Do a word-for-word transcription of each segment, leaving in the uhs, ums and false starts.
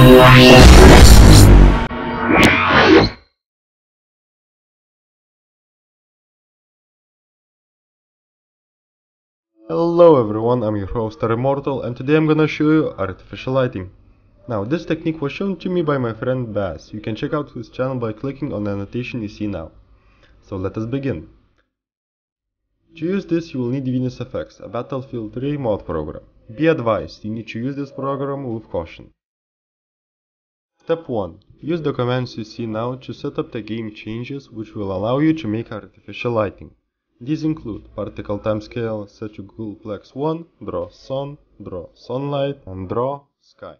Hello everyone, I'm your host Immortal, and today I'm gonna show you artificial lighting. Now, this technique was shown to me by my friend Baz. You can check out his channel by clicking on the annotation you see now. So let us begin. To use this, you will need Venus F X, a Battlefield three mod program. Be advised, you need to use this program with caution. Step one. Use the commands you see now to set up the game changes which will allow you to make artificial lighting. These include particle timescale set to Googleplex one, draw sun, draw sunlight, and draw sky.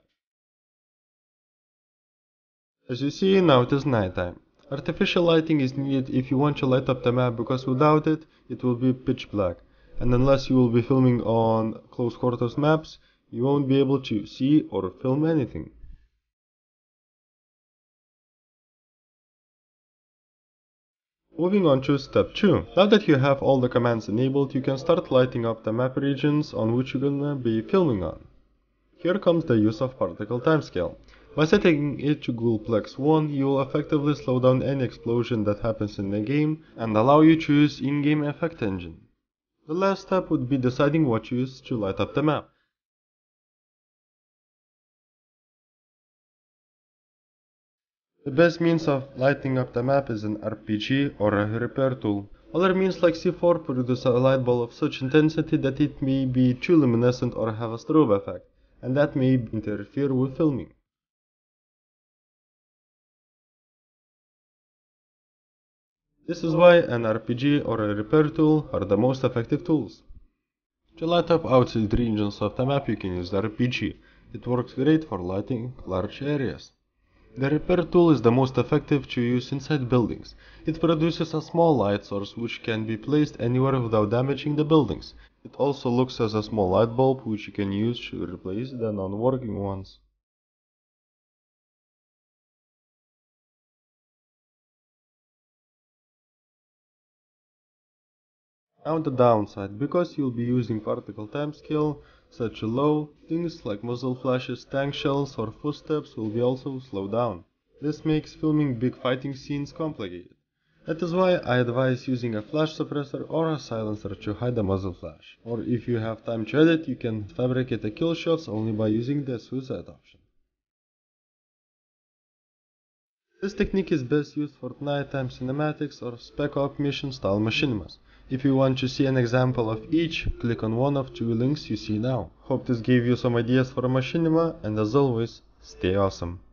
As you see, now it is nighttime. Artificial lighting is needed if you want to light up the map, because without it, it will be pitch black. And unless you will be filming on close quarters maps, you won't be able to see or film anything. Moving on to step two. Now that you have all the commands enabled, you can start lighting up the map regions on which you're gonna be filming on. Here comes the use of particle timescale. By setting it to Googleplex one, you will effectively slow down any explosion that happens in the game and allow you to use in-game effect engine. The last step would be deciding what to use to light up the map. The best means of lighting up the map is an R P G or a repair tool. Other means like C four produce a light ball of such intensity that it may be too luminescent or have a strobe effect, and that may interfere with filming. This is why an R P G or a repair tool are the most effective tools. To light up outside regions of the map, you can use the R P G. It works great for lighting large areas. The repair tool is the most effective to use inside buildings. It produces a small light source which can be placed anywhere without damaging the buildings. It also looks as a small light bulb which you can use to replace the non-working ones. Now the downside. Because you'll be using particle timescale set to low, things like muzzle flashes, tank shells or footsteps will be also slowed down. This makes filming big fighting scenes complicated. That is why I advise using a flash suppressor or a silencer to hide the muzzle flash. Or if you have time to edit, you can fabricate the kill shots only by using the suicide option. This technique is best used for nighttime cinematics or spec op mission style machinimas. If you want to see an example of each, click on one of two links you see now. Hope this gave you some ideas for a machinima, and as always, stay awesome.